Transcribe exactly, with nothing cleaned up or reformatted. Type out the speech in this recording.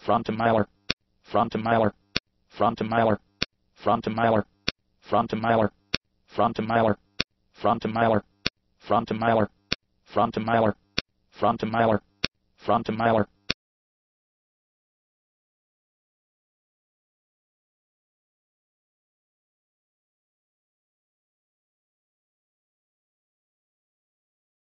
frontomallar, frontomallar, frontomallar, frontomallar, frontomallar, frontomallar, frontomallar, frontomallar, frontomallar, frontomallar, frontomallar,